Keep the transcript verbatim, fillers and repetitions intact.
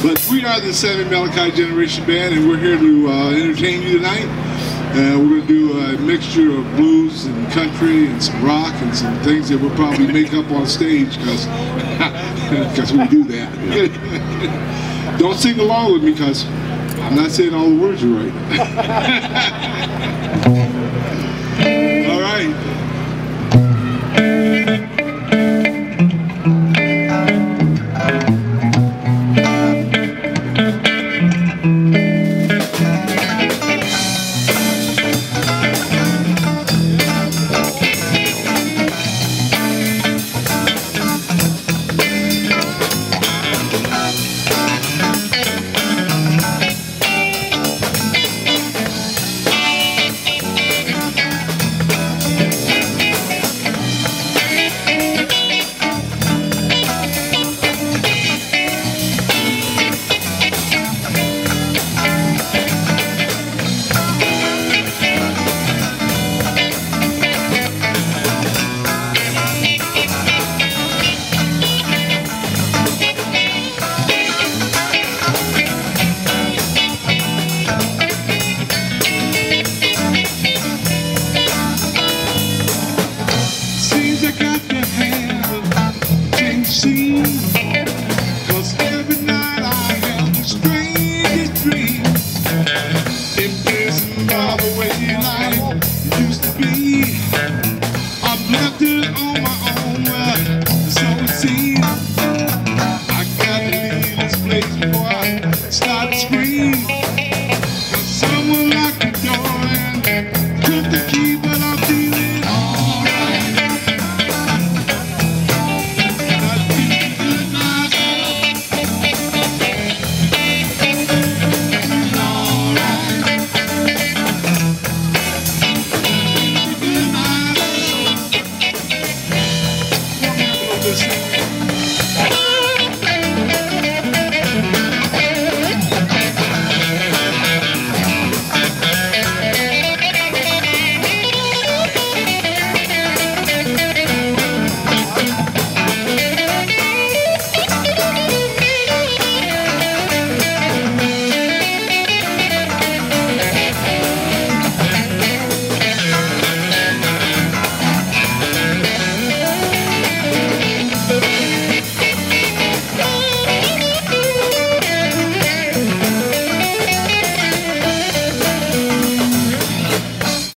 But we are the Sammy Melchi Generation Band, and we're here to uh, entertain you tonight. Uh, we're going to do a mixture of blues and country and some rock and some things that we'll probably make up on stage because we do that. Don't sing along with me because I'm not saying all the words are right. All right. Cause every night I have the strangest dream, embracing by the way life used to be. I'm left it on my own, well, so it seems. I gotta leave this place.